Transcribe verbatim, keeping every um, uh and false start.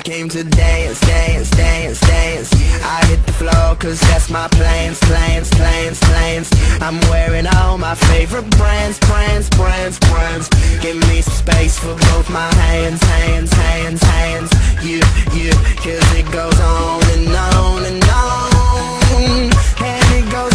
I came to dance, dance, dance, dance. I hit the floor cause that's my plans, plans, plans, plans. I'm wearing all my favorite brands, brands, brands, brands. Give me some space for both my hands, hands, hands, hands. You, you, cause it goes on and on and on. And it goes